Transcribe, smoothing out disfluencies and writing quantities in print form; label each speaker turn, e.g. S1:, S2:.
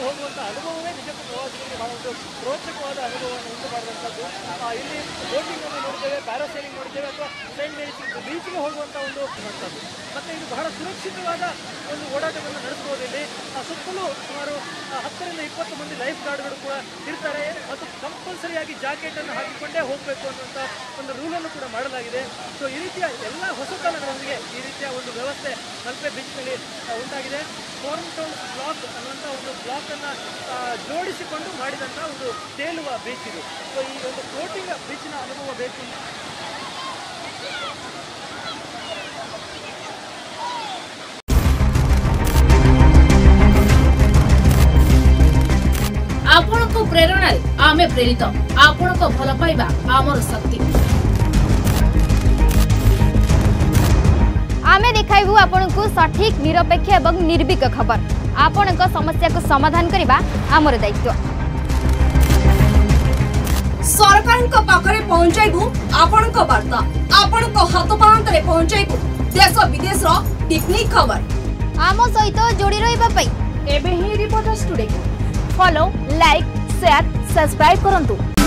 S1: ಹೋಗುವಂಥ ಅನುಭವವೇ ನಿಜಕ್ಕೂ ಪ್ರವಾಸಿಗರಿಗೆ ಬಹಳ ಒಂದು ರೋಚಕವಾದ ಅನುಭವವನ್ನು ಉಂಟು ಮಾಡಿದಂಥದ್ದು. ಇಲ್ಲಿ ಬೋಟಿಂಗ್ ಅನ್ನು ನೋಡ್ತೇವೆ, ಪ್ಯಾರಾಸೈಲಿಂಗ್ ನೋಡ್ತೇವೆ, ಅಥವಾ ಸೈಂಟ್ ಮೇರಿಸ್ ಬೀಚ್ಗೆ ಹೋಗುವಂಥ ಒಂದು ಮತ್ತೆ ಇದು ಬಹಳ ಸುರಕ್ಷಿತವಾದ ಒಂದು ಓಡಾಟವನ್ನು ನಡೆಸಬಹುದು. ಇಲ್ಲಿ ಸುತ್ತಲೂ ಸುಮಾರು 10 ರಿಂದ 20 ಮಂದಿ ಲೈಫ್ ಗಾರ್ಡ್ಗಳು ಕೂಡ ಇರ್ತಾರೆ ಮತ್ತು ಕಂಪಲ್ಸರಿಯಾಗಿ ಜಾಕೆಟ್ ಅನ್ನು ಹಾಕಿಕೊಂಡೇ ಹೋಗಬೇಕು ಅನ್ನುವಂಥ ಒಂದು ರೂಲನ್ನು ಕೂಡ ಮಾಡಲಾಗಿದೆ. ಸೊ ಈ ರೀತಿಯ ಎಲ್ಲ ಹೊಸತನಗಳೊಂದಿಗೆ ಈ ರೀತಿಯ ಒಂದು ವ್ಯವಸ್ಥೆ ಮಲ್ಪೆ ಬೀಚ್ನಲ್ಲಿ ಉಂಟಾಗಿದೆ. ಫಾರ್ಮ್ ಟೌನ್ ಬ್ಲಾಕ್ ಅನ್ನುವಂಥ ಒಂದು ಬ್ಲಾಕ್ ಅನ್ನು ಜೋಡಿಸಿಕೊಂಡು ಮಾಡಿದಂಥ ಒಂದು ತೇಲುವ ಬೀಚ್ ಇದು. ಸೊ ಈ ಒಂದು ಫ್ಲೋಟಿಂಗ್ ಬೀಚಿನ ಅನುಭವ ಬೇಕು.
S2: आपण को प्रेरणा आमे प्रेरित, आपण को भल पाइबा आमर शक्ति।
S3: आमे देखाइबु आपण को सठिक निरपेक्ष एवं निर्भीक खबर। आपण को समस्या को समाधान करबा आमर दायित्व।
S2: सरकार को पाखरे पहुंचाइबु आपण को वार्ता, आपण को हाथ पांतरे पहुंचाइबु देश विदेश रो टेक्निक खबर।
S3: आम सहित जोड़ी रहिबा पई
S2: एबे ही reporters today
S3: follow, like, share, subscribe करंतु।